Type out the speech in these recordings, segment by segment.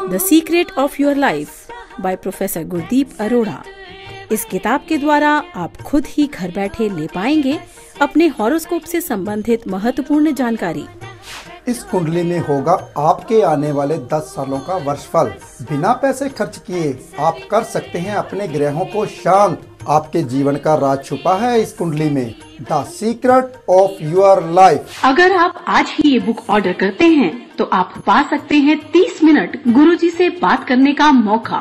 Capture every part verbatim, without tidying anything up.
The secret of your life by professor Gurdeep Arora. इस किताब के द्वारा आप खुद ही घर बैठे ले पाएंगे अपने हॉरोस्कोप से संबंधित महत्वपूर्ण जानकारी। इस कुंडली में होगा आपके आने वाले दस सालों का वर्षफल। बिना पैसे खर्च किए आप कर सकते हैं अपने ग्रहों को शांत। आपके जीवन का राज छुपा है इस कुंडली में। The secret of your life. अगर आप आज ही ये बुक ऑर्डर करते हैं तो आप पा सकते हैं तीस मिनट गुरुजी से बात करने का मौका।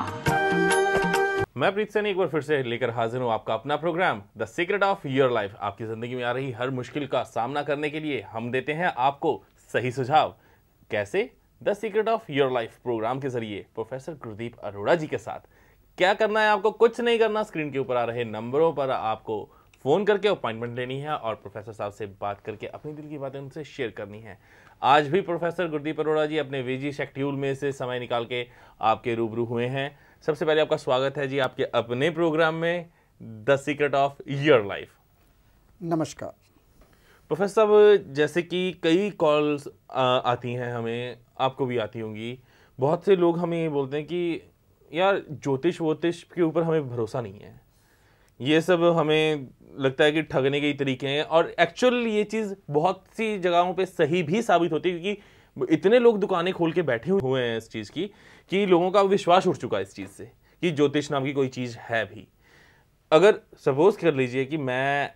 मैं प्रीत सैनी एक बार फिर से लेकर हाजिर हूँ आपका अपना program the secret of your life. आपकी जिंदगी में आ रही हर मुश्किल का सामना करने के लिए हम देते हैं आपको सही सुझाव। कैसे? The secret of your life program के जरिए प्रोफेसर गुरदीप अरोड़ा जी के साथ। क्या करना है आपको? कुछ नहीं करना। स्क्रीन के ऊपर आ रहे नंबरों पर आपको फोन करके अपॉइंटमेंट लेनी है और प्रोफेसर साहब से बात करके अपनी दिल की बातें उनसे शेयर करनी है। आज भी प्रोफेसर गुरदीप अरोड़ा जी अपने बिजी शेड्यूल में से समय निकाल के आपके रूबरू हुए हैं। सबसे पहले आपका स्वागत है जी आपके अपने प्रोग्राम में the secret of your life. नमस्कार प्रोफेसर साहब, जैसे कि कई कॉल्स आती हैं हमें, आपको भी आती होंगी। बहुत से लोग हमें ये बोलते हैं कि यार ज्योतिष वोतिष के ऊपर हमें भरोसा नहीं है, ये सब हमें लगता है कि ठगने के ही तरीके हैं। और एक्चुअली ये चीज़ बहुत सी जगहों पे सही भी साबित होती है, क्योंकि इतने लोग दुकानें खोल के बैठे हुए हैं इस चीज़ की कि लोगों का विश्वास उठ चुका है इस चीज़ से कि ज्योतिष नाम की कोई चीज़ है भी। अगर सपोज कर लीजिए कि मैं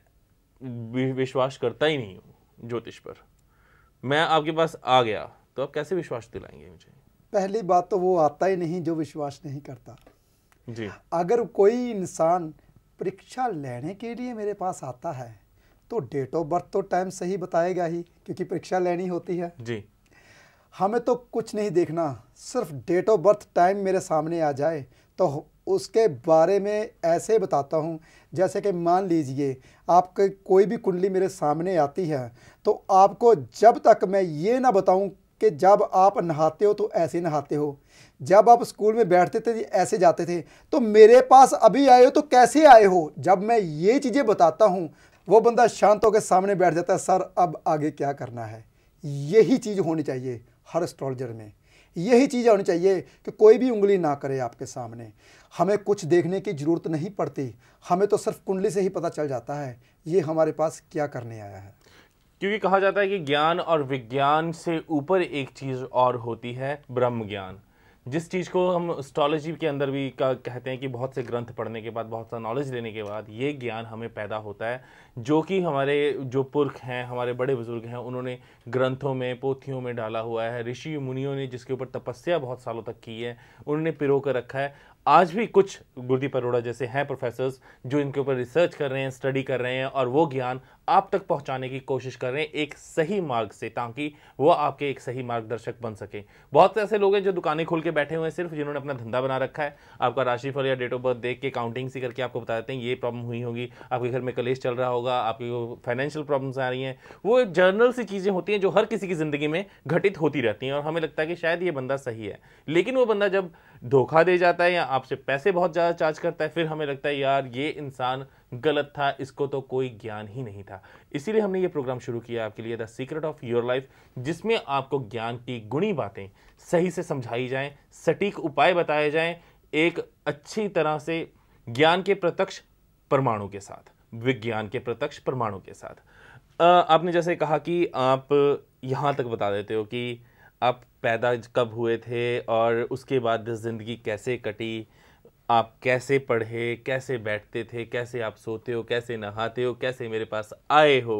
विश्वास करता ही नहीं हूँ ज्योतिष पर, मैं आपके पास आ गया, तो आप कैसे विश्वास दिलाएंगे मुझे? पहली बात तो वो आता ही नहीं जो विश्वास नहीं करता जी। अगर कोई इंसान परीक्षा लेने के लिए मेरे पास आता है तो डेट ऑफ बर्थ तो टाइम सही बताएगा ही, क्योंकि परीक्षा लेनी होती है जी। हमें तो कुछ नहीं देखना, सिर्फ डेट ऑफ बर्थ टाइम मेरे सामने आ जाए तो उसके बारे में ऐसे बताता हूँ। जैसे कि मान लीजिए आपके कोई भी कुंडली मेरे सामने आती है तो आपको जब तक मैं ये ना बताऊँ कि जब आप नहाते हो तो ऐसे नहाते हो, जब आप स्कूल में बैठते थे ऐसे जाते थे, तो मेरे पास अभी आए हो तो कैसे आए हो, जब मैं ये चीज़ें बताता हूँ वो बंदा शांत होकर सामने बैठ जाता है। सर अब आगे क्या करना है? यही चीज़ होनी चाहिए हर एस्ट्रोलॉजर में, यही चीज़ होनी चाहिए कि कोई भी उंगली ना करे आपके सामने। हमें कुछ देखने की ज़रूरत नहीं पड़ती, हमें तो सिर्फ कुंडली से ही पता चल जाता है ये हमारे पास क्या करने आया है। क्योंकि कहा जाता है कि ज्ञान और विज्ञान से ऊपर एक चीज़ और होती है, ब्रह्म ज्ञान, जिस चीज़ को हम एस्ट्रोलॉजी के अंदर भी कहते हैं कि बहुत से ग्रंथ पढ़ने के बाद, बहुत सा नॉलेज लेने के बाद ये ज्ञान हमें पैदा होता है, जो कि हमारे जो पुरख हैं, हमारे बड़े बुजुर्ग हैं, उन्होंने ग्रंथों में, पोथियों में डाला हुआ है। ऋषि मुनियों ने जिसके ऊपर तपस्या बहुत सालों तक की है, उन्होंने पिरो कर रखा है। आज भी कुछ गुरदीप अरोड़ा जैसे हैं प्रोफेसर्स जो इनके ऊपर रिसर्च कर रहे हैं, स्टडी कर रहे हैं और वो ज्ञान आप तक पहुंचाने की कोशिश कर रहे हैं एक सही मार्ग से, ताकि वो आपके एक सही मार्गदर्शक बन सके। बहुत से ऐसे लोग हैं जो दुकानें खोल के बैठे हुए हैं सिर्फ, जिन्होंने अपना धंधा बना रखा है। आपका राशिफल या डेट ऑफ बर्थ देख के काउंटिंग सी करके आपको बता देते हैं ये प्रॉब्लम हुई होगी, आपके घर में कलेश चल रहा होगा, आपकी फाइनेंशियल प्रॉब्लम्स आ रही हैं। वो जर्नल सी चीज़ें होती हैं जो हर किसी की ज़िंदगी में घटित होती रहती हैं और हमें लगता है कि शायद ये बंदा सही है, लेकिन वो बंदा जब धोखा दे जाता है या आपसे पैसे बहुत ज़्यादा चार्ज करता है, फिर हमें लगता है यार ये इंसान गलत था, इसको तो कोई ज्ञान ही नहीं था। इसीलिए हमने ये प्रोग्राम शुरू किया आपके लिए the secret of your life, जिसमें आपको ज्ञान की गुणी बातें सही से समझाई जाएं, सटीक उपाय बताए जाएं, एक अच्छी तरह से ज्ञान के प्रत्यक्ष प्रमाणों के साथ, विज्ञान के प्रत्यक्ष प्रमाणों के साथ। आ, आपने जैसे कहा कि आप यहाँ तक बता देते हो कि आप पैदा कब हुए थे और उसके बाद ज़िंदगी कैसे कटी, आप कैसे पढ़े, कैसे बैठते थे, कैसे आप सोते हो, कैसे नहाते हो, कैसे मेरे पास आए हो।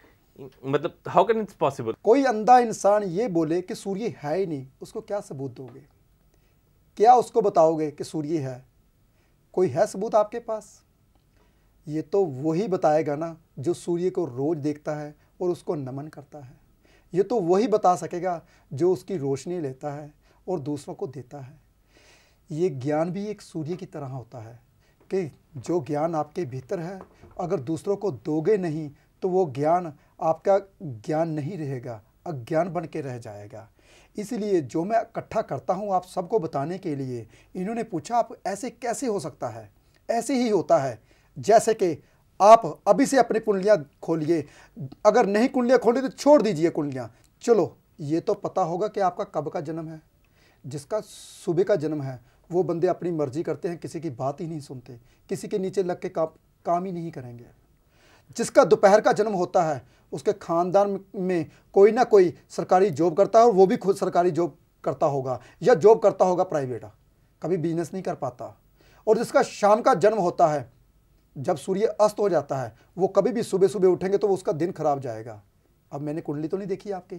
मतलब हाउ कैन इट्स पॉसिबल? कोई अंधा इंसान ये बोले कि सूर्य है ही नहीं, उसको क्या सबूत दोगे? क्या उसको बताओगे कि सूर्य है? कोई है सबूत आपके पास? ये तो वही बताएगा ना जो सूर्य को रोज देखता है और उसको नमन करता है। ये तो वही बता सकेगा जो उसकी रोशनी लेता है और दूसरों को देता है। ये ज्ञान भी एक सूर्य की तरह होता है कि जो ज्ञान आपके भीतर है, अगर दूसरों को दोगे नहीं तो वो ज्ञान आपका ज्ञान नहीं रहेगा, अज्ञान बन के रह जाएगा। इसलिए जो मैं इकट्ठा करता हूँ आप सबको बताने के लिए, इन्होंने पूछा आप ऐसे कैसे हो सकता है? ऐसे ही होता है जैसे कि आप अभी से अपनी कुंडलियाँ खोलिए, अगर नहीं कुंडलियाँ खोली तो छोड़ दीजिए कुंडलियाँ। चलो ये तो पता होगा कि आपका कब का जन्म है, जिसका सुबह का जन्म है वो बंदे अपनी मर्जी करते हैं, किसी की बात ही नहीं सुनते, किसी के नीचे लग के काम काम ही नहीं करेंगे। जिसका दोपहर का जन्म होता है उसके खानदान में कोई ना कोई सरकारी जॉब करता है और वो भी खुद सरकारी जॉब करता होगा या जॉब करता होगा प्राइवेट, कभी बिजनेस नहीं कर पाता। और जिसका शाम का जन्म होता है, जब सूर्य अस्त हो जाता है, वो कभी भी सुबह सुबह उठेंगे तो उसका दिन खराब जाएगा। अब मैंने कुंडली तो नहीं देखी आपके,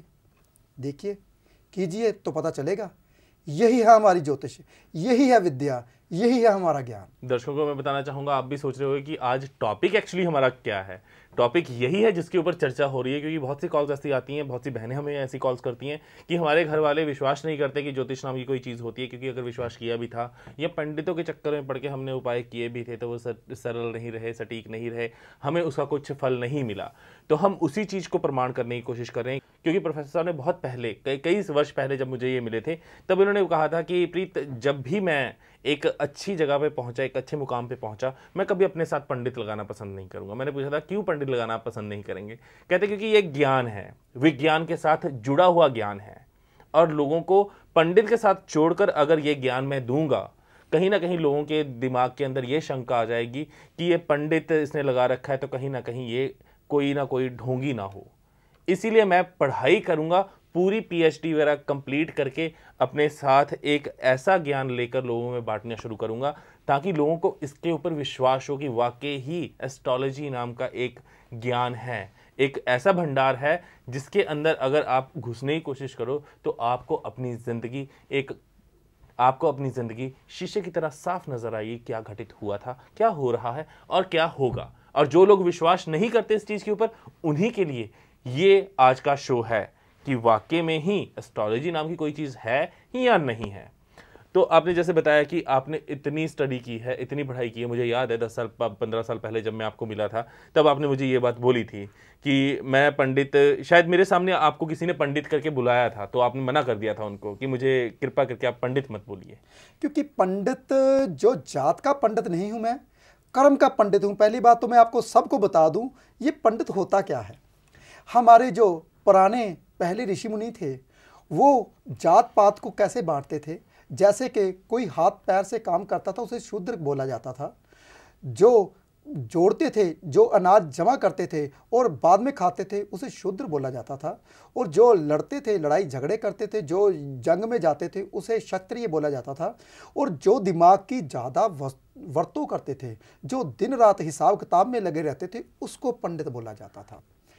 देखिए कीजिए तो पता चलेगा। यही है हमारी ज्योतिष, यही है विद्या, यही है हमारा ज्ञान। दर्शकों को मैं बताना चाहूंगा, आप भी सोच रहे होंगे कि आज टॉपिक एक्चुअली हमारा क्या है। टॉपिक यही है जिसके ऊपर चर्चा हो रही है, क्योंकि बहुत सी कॉल्स ऐसी आती हैं, बहुत सी बहनें हमें ऐसी कॉल्स करती हैं कि हमारे घर वाले विश्वास नहीं करते कि ज्योतिष नाम की कोई चीज़ होती है, क्योंकि अगर विश्वास किया भी था या पंडितों के चक्कर में पड़ के हमने उपाय किए भी थे तो वो सरल नहीं रहे, सटीक नहीं रहे, हमें उसका कुछ फल नहीं मिला। तो हम उसी चीज़ को प्रमाण करने की कोशिश कर रहे हैं, क्योंकि प्रोफेसर साहब ने बहुत पहले, कई कई वर्ष पहले जब मुझे ये मिले थे, तब इन्होंने कहा था कि प्रीत, जब भी मैं एक अच्छी जगह पे पहुंचा, एक अच्छे मुकाम पे पहुंचा, मैं कभी अपने साथ पंडित लगाना पसंद नहीं करूंगा। मैंने पूछा था क्यों पंडित लगाना आप पसंद नहीं करेंगे? कहते क्योंकि ये ज्ञान है, विज्ञान के साथ जुड़ा हुआ ज्ञान है, और लोगों को पंडित के साथ जोड़कर अगर ये ज्ञान मैं दूंगा, कहीं ना कहीं लोगों के दिमाग के अंदर ये शंका आ जाएगी कि ये पंडित इसने लगा रखा है तो कहीं ना कहीं ये कोई ना कोई ढोंगी ना हो। इसीलिए मैं पढ़ाई करूंगा, पूरी पीएचडी वगैरह कंप्लीट करके अपने साथ एक ऐसा ज्ञान लेकर लोगों में बांटना शुरू करूंगा, ताकि लोगों को इसके ऊपर विश्वास हो कि वाकई ही एस्ट्रोलॉजी नाम का एक ज्ञान है, एक ऐसा भंडार है जिसके अंदर अगर आप घुसने की कोशिश करो तो आपको अपनी जिंदगी एक आपको अपनी जिंदगी शीशे की तरह साफ नजर आएगी, क्या घटित हुआ था, क्या हो रहा है और क्या होगा। और जो लोग विश्वास नहीं करते इस चीज के ऊपर, उन्हीं के लिए ये आज का शो है कि वाकई में ही एस्ट्रोलॉजी नाम की कोई चीज है या नहीं है। तो आपने जैसे बताया कि आपने इतनी स्टडी की है, इतनी पढ़ाई की है। मुझे याद है दस साल पंद्रह साल पहले जब मैं आपको मिला था, तब आपने मुझे ये बात बोली थी कि मैं पंडित, शायद मेरे सामने आपको किसी ने पंडित करके बुलाया था, तो आपने मना कर दिया था उनको कि मुझे कृपा करके आप पंडित मत बोलिए। क्योंकि पंडित, जो जात का पंडित नहीं हूं मैं, कर्म का पंडित हूं। पहली बात तो मैं आपको सबको बता दूं, ये पंडित होता क्या है। हमारे जो पुराने पहले ऋषि मुनि थे, वो जात पात को कैसे बांटते थे। जैसे कि कोई हाथ पैर से काम करता था उसे शूद्र बोला जाता था, जो जोड़ते थे, जो अनाज जमा करते थे और बाद में खाते थे उसे शूद्र बोला जाता था, और जो लड़ते थे, लड़ाई झगड़े करते थे, जो जंग में जाते थे उसे क्षत्रिय बोला जाता था, और जो दिमाग की ज़्यादा वर्तों करते थे, जो दिन रात हिसाब किताब में लगे रहते थे, उसको पंडित बोला जाता था।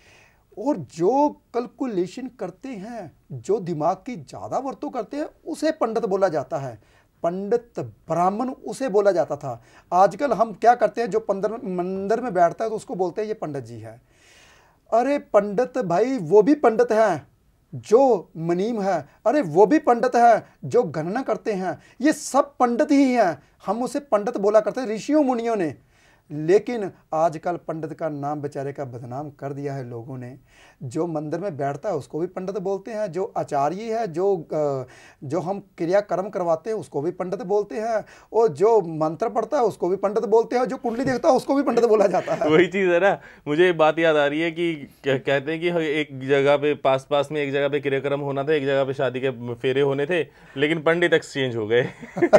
और जो कैलकुलेशन करते हैं, जो दिमाग की ज़्यादा वर्तों करते हैं, उसे पंडित बोला जाता है। पंडित ब्राह्मण उसे बोला जाता था। आजकल हम क्या करते हैं, जो पंदर मंदिर में बैठता है तो उसको बोलते हैं ये पंडित जी है। अरे पंडित भाई वो भी पंडित हैं जो मनीम है, अरे वो भी पंडित है जो गणना करते हैं, ये सब पंडित ही हैं। हम उसे पंडित बोला करते हैं ऋषियों मुनियों ने। लेकिन आजकल पंडित का नाम बेचारे का बदनाम कर दिया है लोगों ने। जो मंदिर में बैठता है उसको भी पंडित बोलते हैं, जो आचार्य है, जो जो हम क्रियाकर्म करवाते हैं उसको भी पंडित बोलते हैं, और जो मंत्र पढ़ता है उसको भी पंडित बोलते हैं, जो कुंडली देखता है उसको भी पंडित बोला जाता है। वही चीज़ है ना, मुझे बात याद आ रही है कि कहते हैं कि एक जगह पे पास पास में एक जगह पे क्रियाक्रम होना था, एक जगह पे शादी के फेरे होने थे, लेकिन पंडित एक्सचेंज हो गए।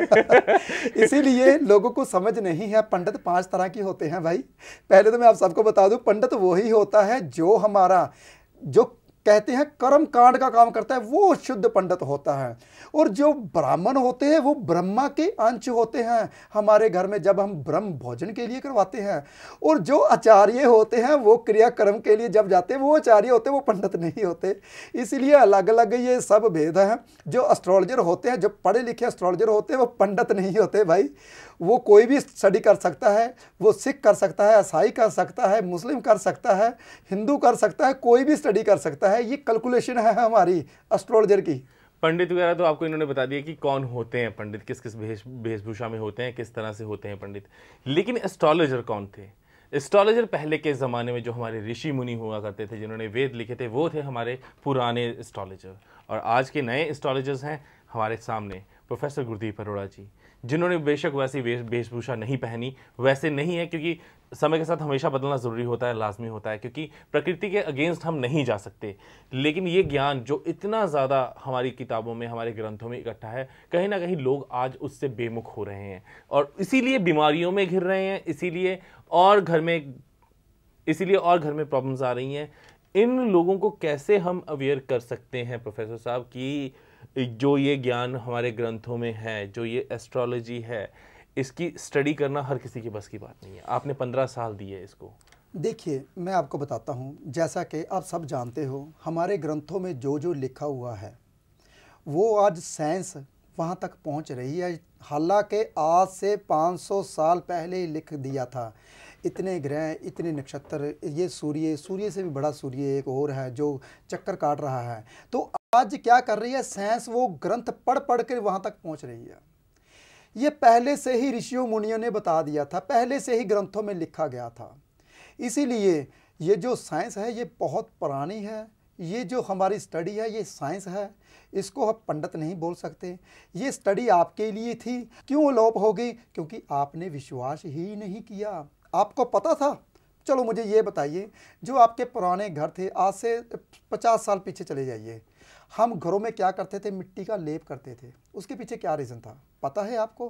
इसीलिए लोगों को समझ नहीं है। पंडित पांच तरह के होते हैं भाई। पहले तो मैं आप सबको बता दूं, पंडित वही होता है जो हमारा, जो कहते हैं कर्म कांड का काम करता है, वो शुद्ध पंडित होता है। और जो ब्राह्मण होते हैं वो ब्रह्मा के अंश होते हैं। हमारे घर में जब हम ब्रह्म भोजन के लिए करवाते हैं, और जो आचार्य होते हैं वो क्रियाक्रम के लिए जब जाते हैं, वो आचार्य होते हैं, वो पंडित नहीं होते। इसलिए अलग अलग ये सब भेद हैं। जो एस्ट्रोलॉजर होते हैं, जो पढ़े लिखे एस्ट्रोलॉजर होते हैं, वो पंडित नहीं होते भाई। वो कोई भी स्टडी कर सकता है, वो सिख कर सकता है, ईसाई कर सकता है, मुस्लिम कर सकता है, हिंदू कर सकता है, कोई भी स्टडी कर सकता है। ये कैलकुलेशन है हमारी एस्ट्रोलॉजर की। पंडित वगैरह तो आपको इन्होंने बता दिया कि कौन होते हैं पंडित, किस किस भेष वेशभूषा में होते हैं, किस तरह से होते हैं पंडित। लेकिन एस्ट्रोलॉजर कौन थे? एस्ट्रोलॉजर पहले के ज़माने में जो हमारे ऋषि मुनि हुआ करते थे, जिन्होंने वेद लिखे थे, वो थे हमारे पुराने एस्ट्रोलॉजर। और आज के नए एस्ट्रोलॉजर्स हैं हमारे सामने, प्रोफेसर गुरदीप अरोड़ा जी, जिन्होंने बेशक वैसी वेशभूषा नहीं पहनी, वैसे नहीं है, क्योंकि समय के साथ हमेशा बदलना ज़रूरी होता है, लाजमी होता है, क्योंकि प्रकृति के अगेंस्ट हम नहीं जा सकते। लेकिन ये ज्ञान जो इतना ज़्यादा हमारी किताबों में, हमारे ग्रंथों में इकट्ठा है, कहीं ना कहीं लोग आज उससे बेमुख हो रहे हैं और इसीलिए बीमारियों में घिर रहे हैं, इसीलिए और घर में इसीलिए और घर में प्रॉब्लम्स आ रही हैं। इन लोगों को कैसे हम अवेयर कर सकते हैं प्रोफेसर साहब कि जो ये ज्ञान हमारे ग्रंथों में है, जो ये एस्ट्रोलॉजी है, इसकी स्टडी करना हर किसी की बस की बात नहीं है। आपने पंद्रह साल दिए इसको। देखिए, मैं आपको बताता हूँ, जैसा कि आप सब जानते हो, हमारे ग्रंथों में जो जो लिखा हुआ है वो आज साइंस वहाँ तक पहुँच रही है। हालांकि आज से पाँच सौ साल पहले ही लिख दिया था, इतने ग्रह, इतने नक्षत्र, ये सूर्य, सूर्य से भी बड़ा सूर्य एक और है जो चक्कर काट रहा है। तो आज क्या कर रही है साइंस, वो ग्रंथ पढ़ पढ़ कर वहाँ तक पहुँच रही है। ये पहले से ही ऋषियों मुनियों ने बता दिया था, पहले से ही ग्रंथों में लिखा गया था। इसीलिए ये जो साइंस है ये बहुत पुरानी है। ये जो हमारी स्टडी है ये साइंस है, इसको हम पंडित नहीं बोल सकते। ये स्टडी आपके लिए थी, क्यों अलोप हो गई? क्योंकि आपने विश्वास ही नहीं किया। आपको पता था? चलो मुझे ये बताइए, जो आपके पुराने घर थे, आज से पचास साल पीछे चले जाइए, हम घरों में क्या करते थे? मिट्टी का लेप करते थे। उसके पीछे क्या रीज़न था पता है आपको?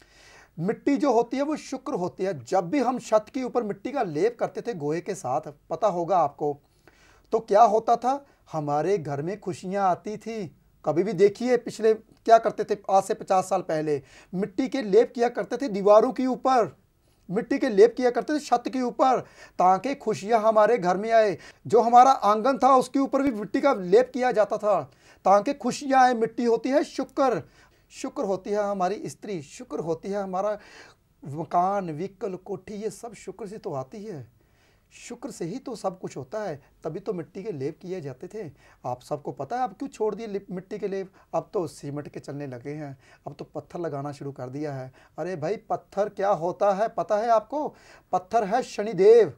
मिट्टी जो होती है वो शुक्र होती है। जब भी हम छत के ऊपर मिट्टी का लेप करते थे गोहे के साथ, पता होगा आपको, तो क्या होता था? हमारे घर में खुशियां आती थी। कभी भी देखिए, पिछले क्या करते थे, आज से पचास साल पहले मिट्टी के लेप किया करते थे दीवारों के ऊपर, मिट्टी के लेप किया करते थे छत के ऊपर, ताकि खुशियां हमारे घर में आए। जो हमारा आंगन था उसके ऊपर भी मिट्टी का लेप किया जाता था ताकि खुशियां आए। मिट्टी होती है शुक्र, शुक्र होती है हमारी स्त्री, शुक्र होती है हमारा मकान, व्हीकल, कोठी, ये सब शुक्र से तो आती है। शुक्र से ही तो सब कुछ होता है, तभी तो मिट्टी के लेप किए जाते थे। आप सबको पता है, अब क्यों छोड़ दिए मिट्टी के लेप? अब तो सीमेंट के चलने लगे हैं, अब तो पत्थर लगाना शुरू कर दिया है। अरे भाई, पत्थर क्या होता है पता है आपको? पत्थर है शनिदेव,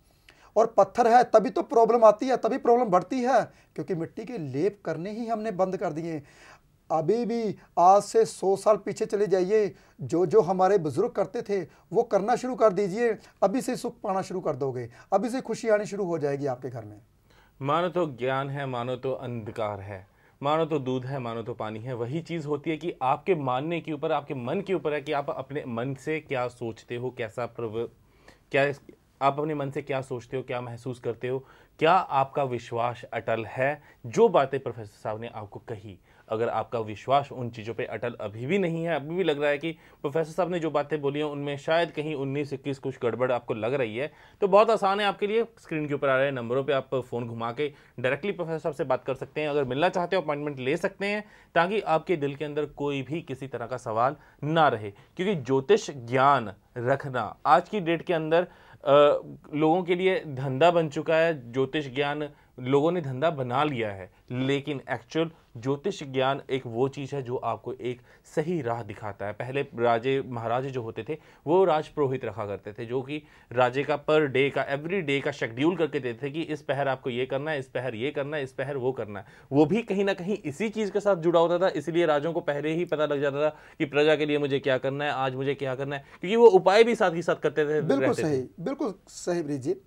और पत्थर है तभी तो प्रॉब्लम आती है, तभी प्रॉब्लम बढ़ती है, क्योंकि मिट्टी के लेप करने ही हमने बंद कर दिए। अभी भी आज से सौ साल पीछे चले जाइए, जो जो हमारे बुजुर्ग करते थे वो करना शुरू कर दीजिए। अभी से सुख पाना शुरू कर दोगे, अभी से खुशी आनी शुरू हो जाएगी आपके घर में। मानो तो ज्ञान है, मानो तो अंधकार है, मानो तो दूध है, मानो तो पानी है। वही चीज़ होती है कि आपके मानने के ऊपर, आपके मन के ऊपर है कि आप अपने मन से क्या सोचते हो, कैसा प्रव क्या आप अपने मन से क्या सोचते हो, क्या महसूस करते हो, क्या आपका विश्वास अटल है? जो बातें प्रोफेसर साहब ने आपको कही, अगर आपका विश्वास उन चीज़ों पे अटल अभी भी नहीं है, अभी भी लग रहा है कि प्रोफेसर साहब ने जो बातें बोली हैं उनमें शायद कहीं उन्नीस इक्कीस कुछ गड़बड़ आपको लग रही है, तो बहुत आसान है आपके लिए। स्क्रीन के ऊपर आ रहे नंबरों पे आप फ़ोन घुमा के डायरेक्टली प्रोफेसर साहब से बात कर सकते हैं। अगर मिलना चाहते हो अपॉइंटमेंट ले सकते हैं, ताकि आपके दिल के अंदर कोई भी किसी तरह का सवाल ना रहे। क्योंकि ज्योतिष ज्ञान रखना आज की डेट के अंदर आ, लोगों के लिए धंधा बन चुका है। ज्योतिष ज्ञान लोगों ने धंधा बना लिया है, लेकिन एक्चुअल ज्योतिष ज्ञान एक वो चीज़ है जो आपको एक सही राह दिखाता है। पहले राजे महाराजे जो होते थे वो राजपुरोहित रखा करते थे, जो कि राजे का पर डे का, एवरी डे का शेड्यूल करके देते थे कि इस पहर आपको ये करना है, इस पहर ये करना है, इस पहर वो करना है। वो भी कहीं ना कहीं इसी चीज़ के साथ जुड़ा होता था, इसलिए राजों को पहले ही पता लग जाता था कि प्रजा के लिए मुझे क्या करना है, आज मुझे क्या करना है, क्योंकि वो उपाय भी साथ ही साथ करते थे। बिल्कुल सही, बिल्कुल सही ब्रिज जी।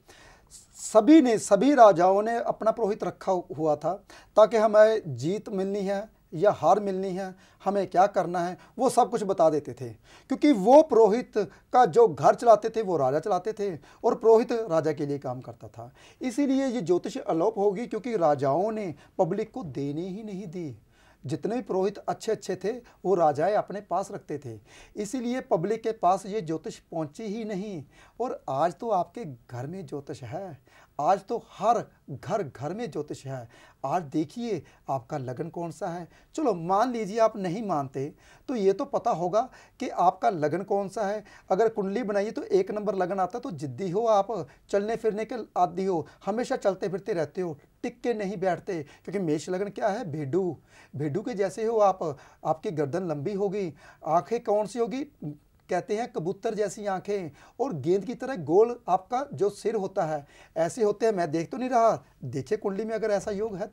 सभी ने, सभी राजाओं ने अपना पुरोहित रखा हुआ था, ताकि हमें जीत मिलनी है या हार मिलनी है, हमें क्या करना है, वो सब कुछ बता देते थे। क्योंकि वो पुरोहित का जो घर चलाते थे वो राजा चलाते थे, और पुरोहित राजा के लिए काम करता था। इसीलिए ये ज्योतिष अलोप होगी, क्योंकि राजाओं ने पब्लिक को देने ही नहीं दी। जितने भी पुरोहित अच्छे अच्छे थे वो राजाएं अपने पास रखते थे, इसीलिए पब्लिक के पास ये ज्योतिष पहुंची ही नहीं। और आज तो आपके घर में ज्योतिष है, आज तो हर घर घर में ज्योतिष है। आज देखिए आपका लगन कौन सा है। चलो मान लीजिए आप नहीं मानते, तो ये तो पता होगा कि आपका लगन कौन सा है। अगर कुंडली बनाइए तो एक नंबर लगन आता, तो जिद्दी हो आप, चलने फिरने के आदी हो, हमेशा चलते फिरते रहते हो, टिक के नहीं बैठते। क्योंकि मेष लगन क्या है? भेड़ू, भेड़ू के जैसे हो आप। आपकी गर्दन लंबी होगी, आंखें कौन सी होगी? कहते हैं कबूतर जैसी आंखें, और गेंद की तरह गोल आपका जो सिर होता है, ऐसे होते हैं। मैं देख तो नहीं रहा, देखिए कुंडली में अगर ऐसा योग है तो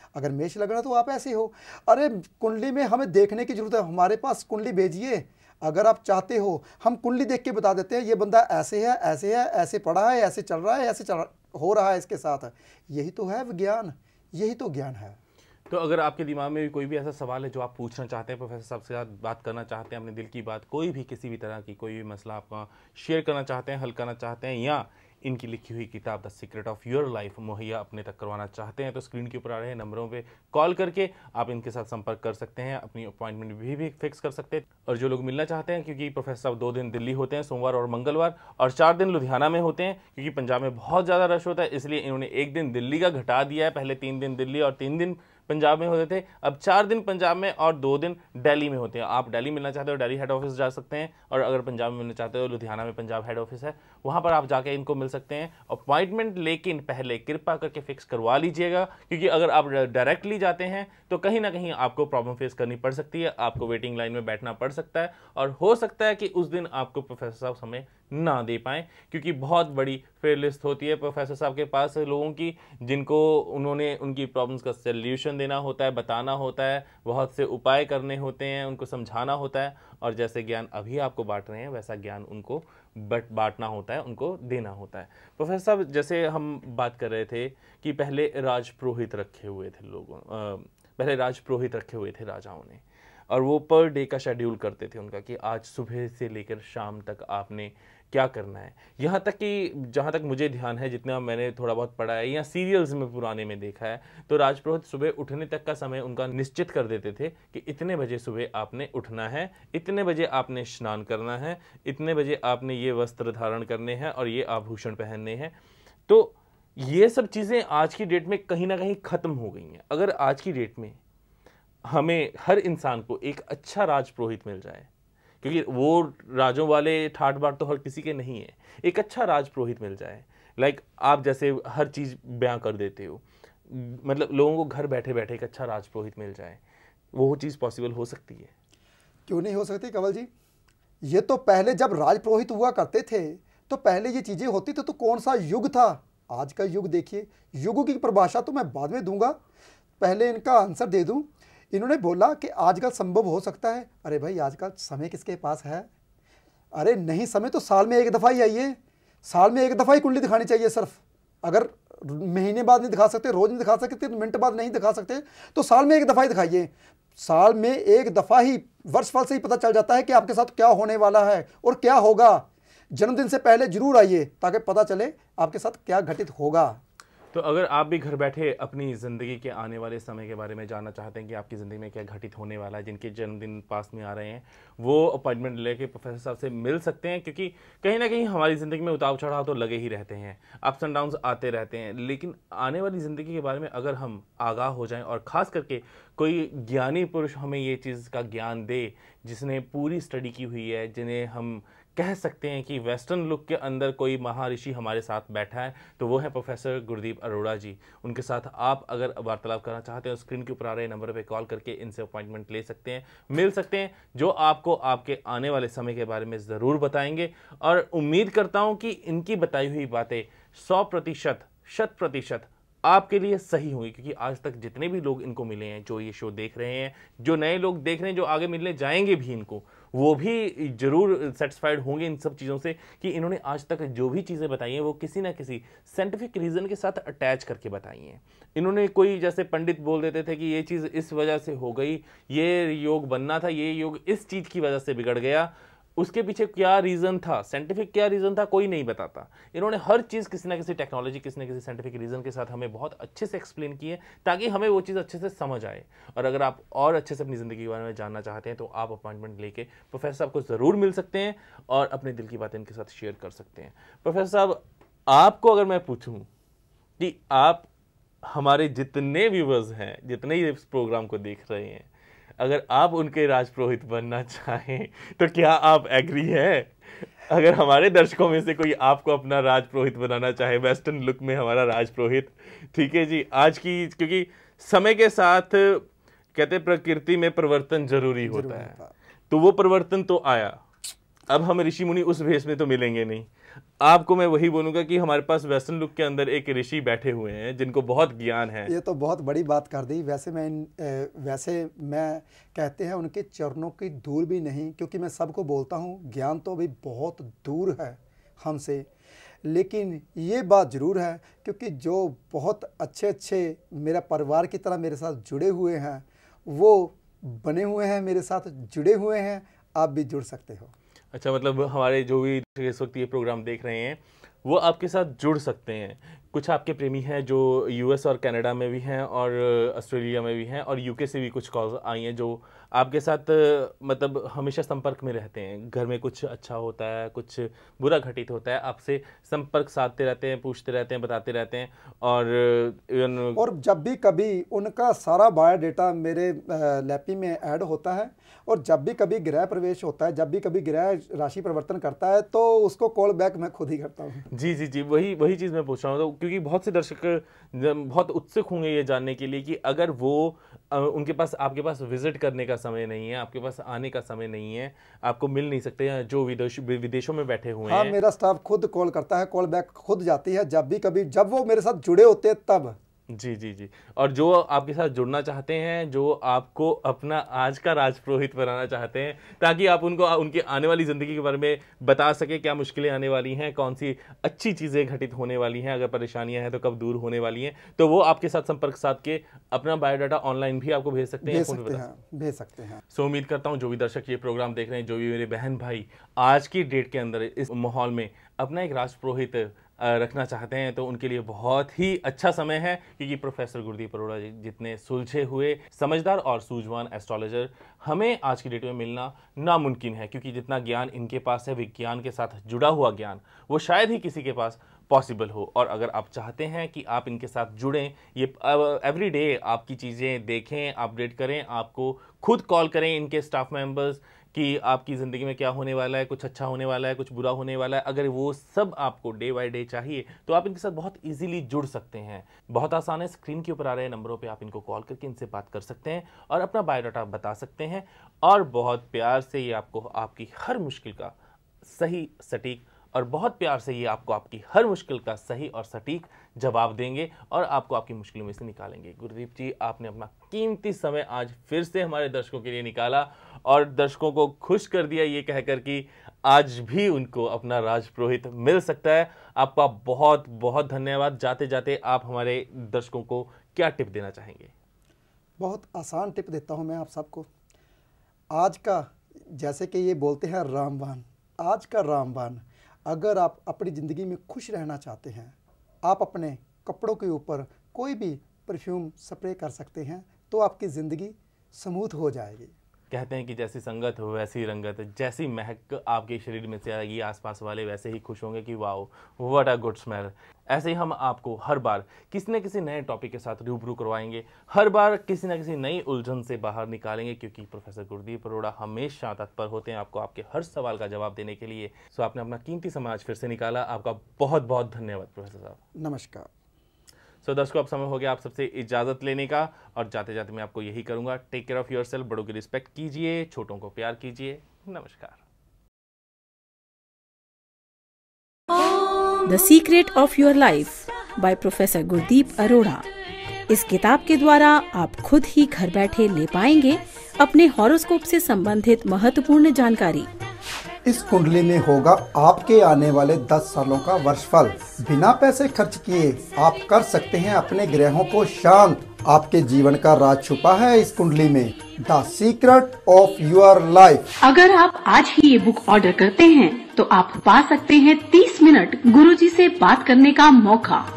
अगर मेष लग्न है तो आप ऐसे हो। अरे कुंडली में हमें देखने की जरूरत है, हमारे पास कुंडली भेजिए, अगर आप चाहते हो हम कुंडली देख के बता देते हैं ये बंदा ऐसे है, ऐसे है, ऐसे पढ़ा है, ऐसे चल रहा है, ऐसे चल हो रहा है इसके साथ। यही तो है विज्ञान, यही तो ज्ञान है। तो अगर आपके दिमाग में भी कोई भी ऐसा सवाल है जो आप पूछना चाहते हैं, प्रोफेसर साहब से साथ बात करना चाहते हैं, अपने दिल की बात, कोई भी किसी भी तरह की कोई भी मसला आपका शेयर करना चाहते हैं, हल करना चाहते हैं, या इनकी लिखी हुई किताब the secret of your life मुहैया अपने तक करवाना चाहते हैं, तो स्क्रीन के ऊपर आ रहे हैं नंबरों पे कॉल करके आप इनके साथ संपर्क कर सकते हैं, अपनी अपॉइंटमेंट भी, भी फिक्स कर सकते हैं। और जो लोग मिलना चाहते हैं, क्योंकि प्रोफेसर साहब दो दिन दिल्ली होते हैं, सोमवार और मंगलवार, और चार दिन लुधियाना में होते हैं, क्योंकि पंजाब में बहुत ज़्यादा रश होता है, इसलिए इन्होंने एक दिन दिल्ली का घटा दिया है। पहले तीन दिन दिल्ली और तीन दिन पंजाब में होते थे, अब चार दिन पंजाब में और दो दिन दिल्ली में होते हैं। आप दिल्ली मिलना चाहते हो दिल्ली हेड ऑफिस जा सकते हैं, और अगर पंजाब में मिलना चाहते हो लुधियाना में पंजाब हेड ऑफिस है, वहां पर आप जाके इनको मिल सकते हैं। अपॉइंटमेंट लेकिन पहले कृपा करके फिक्स करवा लीजिएगा, क्योंकि अगर आप डायरेक्टली जाते हैं तो कहीं ना कहीं आपको प्रॉब्लम फेस करनी पड़ सकती है, आपको वेटिंग लाइन में बैठना पड़ सकता है, और हो सकता है कि उस दिन आपको प्रोफेसर साहब समय ना दे पाएं, क्योंकि बहुत बड़ी फेयर लिस्ट होती है प्रोफेसर साहब के पास लोगों की, जिनको उन्होंने उनकी प्रॉब्लम्स का सल्यूशन देना होता है, बताना होता है, बहुत से उपाय करने होते हैं, उनको समझाना होता है, और जैसे ज्ञान अभी आपको बांट रहे हैं वैसा ज्ञान उनको बट बांटना होता है, उनको देना होता है। प्रोफेसर साहब, जैसे हम बात कर रहे थे कि पहले राजपुरोहित रखे हुए थे लोगों पहले राजपुरोहित रखे हुए थे राजाओं ने, और वो पर डे का शेड्यूल करते थे उनका कि आज सुबह से लेकर शाम तक आपने क्या करना है। यहाँ तक कि जहाँ तक मुझे ध्यान है, जितना मैंने थोड़ा बहुत पढ़ा है या सीरियल्स में पुराने में देखा है, तो राजपुरोहित सुबह उठने तक का समय उनका निश्चित कर देते थे कि इतने बजे सुबह आपने उठना है, इतने बजे आपने स्नान करना है, इतने बजे आपने ये वस्त्र धारण करने हैं और ये आभूषण पहनने हैं। तो ये सब चीज़ें आज की डेट में कहीं ना कहीं ख़त्म हो गई हैं। अगर आज की डेट में हमें हर इंसान को एक अच्छा राजपुरोहित मिल जाए, क्योंकि वो राजों वाले ठाट बाट तो हर किसी के नहीं है, एक अच्छा राजपुरोहित मिल जाए, लाइक आप जैसे हर चीज़ बयां कर देते हो, मतलब लोगों को घर बैठे बैठे एक अच्छा राजपुरोहित मिल जाए, वो चीज़ पॉसिबल हो सकती है? क्यों नहीं हो सकती कंवल जी। ये तो पहले जब राजपुरोहित हुआ करते थे तो पहले ये चीज़ें होती थी, तो कौन सा युग था। आज का युग देखिए, युग की परिभाषा तो मैं बाद में दूंगा, पहले इनका आंसर दे दूं। इन्होंने बोला कि आजकल संभव हो सकता है। अरे भाई, आजकल समय किसके पास है? अरे नहीं, समय तो साल में एक दफ़ा ही आइए, साल में एक दफ़ा ही कुंडली दिखानी चाहिए सिर्फ। अगर महीने बाद नहीं दिखा सकते, रोज़ नहीं दिखा सकते, मिनट बाद नहीं दिखा सकते, तो साल में एक दफ़ा ही दिखाइए। साल में एक दफ़ा ही वर्षफल से ही पता चल जाता है कि आपके साथ क्या होने वाला है और क्या होगा। जन्मदिन से पहले जरूर आइए ताकि पता चले आपके साथ क्या घटित होगा। तो अगर आप भी घर बैठे अपनी ज़िंदगी के आने वाले समय के बारे में जानना चाहते हैं कि आपकी ज़िंदगी में क्या घटित होने वाला है, जिनके जन्मदिन पास में आ रहे हैं, वो अपॉइंटमेंट लेके प्रोफेसर साहब से मिल सकते हैं, क्योंकि कहीं ना कहीं हमारी ज़िंदगी में उतार चढ़ाव तो लगे ही रहते हैं, अप्स एंड डाउन्स आते रहते हैं, लेकिन आने वाली ज़िंदगी के बारे में अगर हम आगाह हो जाएं, और ख़ास करके कोई ज्ञानी पुरुष हमें ये चीज़ का ज्ञान दे, जिसने पूरी स्टडी की हुई है, जिन्हें हम कह सकते हैं कि वेस्टर्न लुक के अंदर कोई महर्षि हमारे साथ बैठा है, तो वो है प्रोफेसर गुरदीप अरोड़ा जी। उनके साथ आप अगर वार्तालाप करना चाहते हैं, स्क्रीन के ऊपर आ रहे नंबर पे कॉल करके इनसे अपॉइंटमेंट ले सकते हैं, मिल सकते हैं, जो आपको आपके आने वाले समय के बारे में ज़रूर बताएंगे। और उम्मीद करता हूँ कि इनकी बताई हुई बातें सौ प्रतिशत शत प्रतिशत आपके लिए सही हुई, क्योंकि आज तक जितने भी लोग इनको मिले हैं, जो ये शो देख रहे हैं, जो नए लोग देख रहे हैं, जो आगे मिलने जाएंगे भी इनको, वो भी जरूर सेटिस्फाइड होंगे इन सब चीज़ों से कि इन्होंने आज तक जो भी चीज़ें बताई हैं वो किसी ना किसी साइंटिफिक रीज़न के साथ अटैच करके बताई हैं। इन्होंने कोई जैसे पंडित बोल देते थे कि ये चीज़ इस वजह से हो गई, ये योग बनना था, ये योग इस चीज़ की वजह से बिगड़ गया, उसके पीछे क्या रीज़न था, साइंटिफिक क्या रीज़न था, कोई नहीं बताता। इन्होंने हर चीज़ किसी ना किसी टेक्नोलॉजी, किसी ना किसी साइंटिफिक रीज़न के साथ हमें बहुत अच्छे से एक्सप्लेन की है, ताकि हमें वो चीज़ अच्छे से समझ आए। और अगर आप और अच्छे से अपनी ज़िंदगी के बारे में जानना चाहते हैं, तो आप अपॉइंटमेंट लेके प्रोफेसर साहब को ज़रूर मिल सकते हैं और अपने दिल की बातें इनके साथ शेयर कर सकते हैं। प्रोफेसर साहब, आपको अगर मैं पूछूँ कि आप हमारे जितने व्यूवर्स हैं, जितने इस प्रोग्राम को देख रहे हैं, अगर आप उनके राजपुरोहित बनना चाहें तो क्या आप एग्री हैं? अगर हमारे दर्शकों में से कोई आपको अपना राजपुरोहित बनाना चाहे, वेस्टर्न लुक में हमारा राजपुरोहित, ठीक है जी। आज की, क्योंकि समय के साथ कहते प्रकृति में परिवर्तन जरूरी होता है, तो वो परिवर्तन तो आया, अब हम ऋषि मुनि उस भेष में तो मिलेंगे नहीं। आपको मैं वही बोलूंगा कि हमारे पास वेस्टर्न लुक के अंदर एक ऋषि बैठे हुए हैं जिनको बहुत ज्ञान है। ये तो बहुत बड़ी बात कर दी। वैसे मैं वैसे मैं कहते हैं उनके चरणों की दूर भी नहीं, क्योंकि मैं सबको बोलता हूँ ज्ञान तो अभी बहुत दूर है हमसे, लेकिन ये बात ज़रूर है क्योंकि जो बहुत अच्छे अच्छे मेरा परिवार की तरह मेरे साथ जुड़े हुए हैं, वो बने हुए हैं, मेरे साथ जुड़े हुए हैं। आप भी जुड़ सकते हो। अच्छा, मतलब हमारे जो भी इस वक्त ये प्रोग्राम देख रहे हैं वो आपके साथ जुड़ सकते हैं। कुछ आपके प्रेमी हैं जो यूएस और कनाडा में भी हैं और ऑस्ट्रेलिया में भी हैं, और यूके से भी कुछ कॉल्स आई हैं जो आपके साथ मतलब हमेशा संपर्क में रहते हैं। घर में कुछ अच्छा होता है, कुछ बुरा घटित होता है, आपसे संपर्क साधते रहते हैं, पूछते रहते हैं, बताते रहते हैं। और और जब भी कभी उनका सारा बायोडाटा मेरे लैपी में ऐड होता है, और जब भी कभी ग्रह प्रवेश होता है, जब भी कभी ग्रह राशि परिवर्तन करता है, तो उसको कॉल बैक मैं खुद ही करता हूँ। जी जी जी वही वही चीज़ मैं पूछ रहा हूँ, तो क्योंकि बहुत से दर्शक बहुत उत्सुक होंगे ये जानने के लिए कि अगर वो उनके पास आपके पास विजिट करने का समय नहीं है, आपके पास आने का समय नहीं है, आपको मिल नहीं सकते हैं, जो विदेश विदेशों में बैठे हुए हाँ, हैं। मेरा स्टाफ खुद कॉल करता है, कॉल बैक खुद जाती है जब भी कभी, जब वो मेरे साथ जुड़े होते हैं तब। जी जी जी और जो आपके साथ जुड़ना चाहते हैं, जो आपको अपना आज का राजपुरोहित बनाना चाहते हैं, ताकि आप उनको उनके आने वाली ज़िंदगी के बारे में बता सके, क्या मुश्किलें आने वाली हैं, कौन सी अच्छी चीज़ें घटित होने वाली हैं, अगर परेशानियां हैं तो कब दूर होने वाली हैं, तो वो आपके साथ संपर्क साध के अपना बायोडाटा ऑनलाइन भी आपको भेज सकते हैं, भेज सकते हैं, भेज सकते हैं। सो उम्मीद करता हूँ जो भी दर्शक ये प्रोग्राम देख रहे हैं, जो भी मेरे बहन भाई आज की डेट के अंदर इस माहौल में अपना एक राजपुरोहित रखना चाहते हैं, तो उनके लिए बहुत ही अच्छा समय है, क्योंकि प्रोफेसर गुरदीप अरोड़ा जी जितने सुलझे हुए, समझदार और सूझवान एस्ट्रोलॉजर हमें आज की डेट में मिलना नामुमकिन है, क्योंकि जितना ज्ञान इनके पास है, विज्ञान के साथ जुड़ा हुआ ज्ञान, वो शायद ही किसी के पास पॉसिबल हो। और अगर आप चाहते हैं कि आप इनके साथ जुड़ें, ये एवरी डे आपकी चीज़ें देखें, अपडेट करें, आपको खुद कॉल करें इनके स्टाफ मेंबर्स कि आपकी ज़िंदगी में क्या होने वाला है, कुछ अच्छा होने वाला है, कुछ बुरा होने वाला है, अगर वो सब आपको डे बाय डे चाहिए तो आप इनके साथ बहुत इजीली जुड़ सकते हैं। बहुत आसान है, स्क्रीन के ऊपर आ रहे नंबरों पे आप इनको कॉल करके इनसे बात कर सकते हैं और अपना बायोडाटा बता सकते हैं, और बहुत प्यार से ये आपको आपकी हर मुश्किल का सही सटीक और बहुत प्यार से ये आपको आपकी हर मुश्किल का सही और सटीक जवाब देंगे और आपको आपकी मुश्किलों में से निकालेंगे। गुरदीप जी, आपने अपना कीमती समय आज फिर से हमारे दर्शकों के लिए निकाला और दर्शकों को खुश कर दिया ये कहकर कि आज भी उनको अपना राजपुरोहित मिल सकता है। आपका बहुत बहुत धन्यवाद। जाते जाते आप हमारे दर्शकों को क्या टिप देना चाहेंगे? बहुत आसान टिप देता हूँ मैं आप सबको। आज का, जैसे कि ये बोलते हैं रामबाण, आज का रामबाण, अगर आप अपनी ज़िंदगी में खुश रहना चाहते हैं, आप अपने कपड़ों के ऊपर कोई भी परफ्यूम स्प्रे कर सकते हैं, तो आपकी ज़िंदगी स्मूथ हो जाएगी। कहते हैं कि जैसी संगत हो वैसी रंगत, जैसी महक आपके शरीर में से आएगी, आसपास वाले वैसे ही खुश होंगे कि wow what a good smell. ऐसे ही हम आपको हर बार किसी न किसी नए टॉपिक के साथ रूबरू करवाएंगे, हर बार किसी न किसी नई उलझन से बाहर निकालेंगे, क्योंकि प्रोफेसर गुरदीप अरोड़ा हमेशा तत्पर होते हैं आपको आपके हर सवाल का जवाब देने के लिए। सो आपने अपना कीमती समय आज फिर से निकाला, आपका बहुत बहुत धन्यवाद प्रोफेसर साहब। नमस्कार। सो so, दर्शकों, अब समय हो गया आप सबसे इजाजत लेने का, और जाते जाते मैं आपको यही करूंगा, टेक केयर ऑफ योरसेल्फ, बड़ों की रिस्पेक्ट कीजिए, छोटों को प्यार कीजिए। नमस्कार। The secret of your life by professor Gurdeep Arora. इस किताब के द्वारा आप खुद ही घर बैठे ले पाएंगे अपने हॉरोस्कोप से संबंधित महत्वपूर्ण जानकारी। इस कुंडली में होगा आपके आने वाले दस सालों का वर्षफल। बिना पैसे खर्च किए आप कर सकते हैं अपने ग्रहों को शांत। आपके जीवन का राज छुपा है इस कुंडली में। The secret of your life. अगर आप आज ही ये बुक ऑर्डर करते हैं तो आप पा सकते हैं तीस मिनट गुरुजी से बात करने का मौका।